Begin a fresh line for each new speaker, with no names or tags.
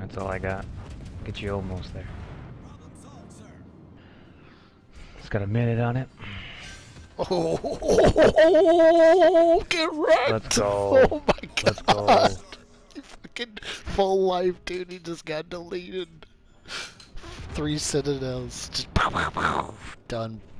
That's all I got. Get you almost there. It's got a minute on it.
Oh, get wrecked!
Let's go.
Oh my god!
Let's go.
You fucking full life, dude. He just got deleted. 3 citadels. Just pow, pow, pow. Done.